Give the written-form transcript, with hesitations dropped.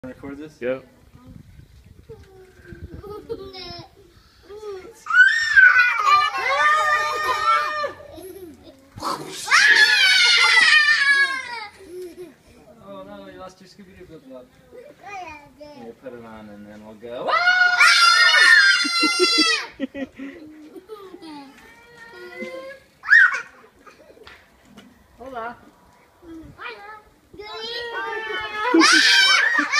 Record this? Yep. Oh no, you lost your Scooby-Doo flip-flop. Here, put it on and then we'll go. Hold on.